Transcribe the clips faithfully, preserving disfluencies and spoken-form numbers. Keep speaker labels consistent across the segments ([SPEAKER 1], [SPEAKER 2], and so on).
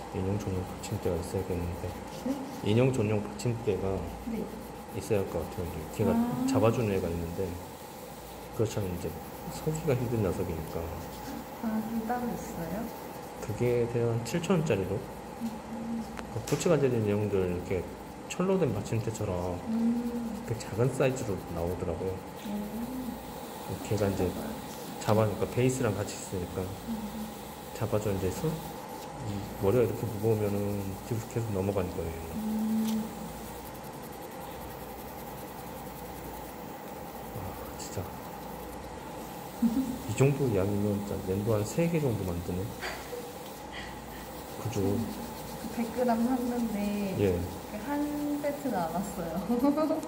[SPEAKER 1] 인형 전용 받침대가 있어야겠는데.
[SPEAKER 2] 네?
[SPEAKER 1] 인형 전용 받침대가
[SPEAKER 2] 네.
[SPEAKER 1] 있어야 할 것 같아요. 이게 걔가
[SPEAKER 2] 아.
[SPEAKER 1] 잡아주는 애가 있는데 그렇지 않으면 이제 서기가 힘든 녀석이니까.
[SPEAKER 2] 아, 그게 따로 있어요?
[SPEAKER 1] 그게 대략 칠천 원짜리로.
[SPEAKER 2] 음.
[SPEAKER 1] 부츠가 되는 인형들 이렇게 철로 된 받침대처럼
[SPEAKER 2] 음.
[SPEAKER 1] 그 작은 사이즈로 나오더라고요.
[SPEAKER 2] 음.
[SPEAKER 1] 걔가 이제 잡아니까 베이스랑 같이 있으니까
[SPEAKER 2] 음.
[SPEAKER 1] 잡아줘. 이제 손, 이 머리가 이렇게 무거우면은 뒤로 계속 넘어가는 거예요.
[SPEAKER 2] 음.
[SPEAKER 1] 아, 진짜. 이 정도 양이면 진짜粘도 한 세 개 정도 만드네. 그죠?
[SPEAKER 2] 백 그램 샀는데
[SPEAKER 1] 예.
[SPEAKER 2] 한 세트가 안 왔어요.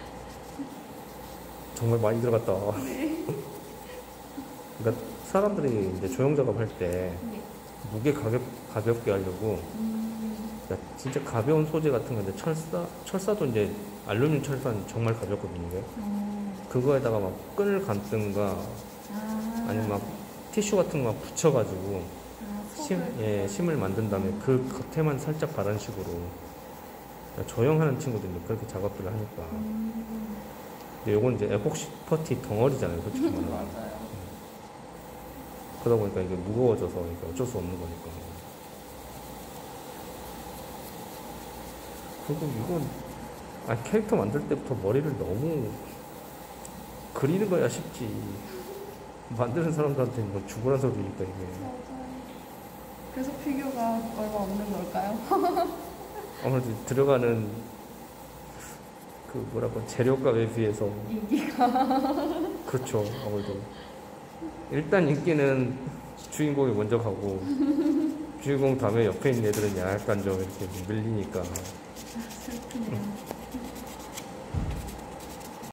[SPEAKER 1] 정말 많이 들어갔다.
[SPEAKER 2] 네.
[SPEAKER 1] 그러니까 사람들이 이제 조형 작업할 때
[SPEAKER 2] 네.
[SPEAKER 1] 무게 가볍, 가볍게 하려고
[SPEAKER 2] 음.
[SPEAKER 1] 그러니까 진짜 가벼운 소재 같은 건데 철사, 철사도 이제 알루미늄 철사는 정말 가볍거든요. 이게.
[SPEAKER 2] 음.
[SPEAKER 1] 그거에다가 막 끈을 감든가
[SPEAKER 2] 아.
[SPEAKER 1] 아니면 막 티슈 같은 거 막 붙여가지고
[SPEAKER 2] 아,
[SPEAKER 1] 심,
[SPEAKER 2] 속을.
[SPEAKER 1] 예, 심을 만든 다음에 그 겉에만 살짝 바른 식으로 그러니까 조형하는 친구들이 그렇게 작업들을 하니까.
[SPEAKER 2] 음.
[SPEAKER 1] 근데 요건 이제 에폭시 퍼티 덩어리잖아요, 솔직히 말하면.
[SPEAKER 2] 맞아요.
[SPEAKER 1] 그러다 보니까 이게 무거워져서 이게 어쩔 수 없는 거니까. 그리고 이건 아 캐릭터 만들 때부터 머리를 너무 그리는 거야 쉽지. 만드는 사람들한테는 뭐 죽으란 소리니까 이게.
[SPEAKER 2] 맞아요. 그래서 피규어가 얼마 없는 걸까요?
[SPEAKER 1] 아무래도 들어가는 그 뭐라고 재료값에 비해서.
[SPEAKER 2] 인기가.
[SPEAKER 1] 그렇죠. 아무래도 일단 인기는 주인공이 먼저 가고 주인공 다음에 옆에 있는 애들은 약간 좀 이렇게 밀리니까.
[SPEAKER 2] 슬프네요.